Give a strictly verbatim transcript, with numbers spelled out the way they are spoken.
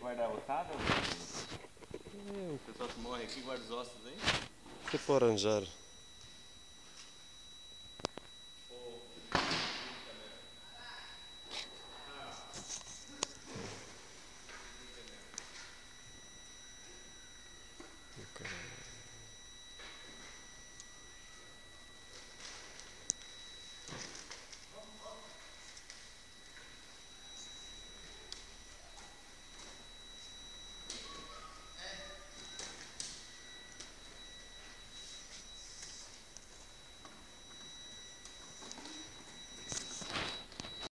guarda a ossada? O pessoal que morre aqui guarda os ossos aí? Você pode arranjar.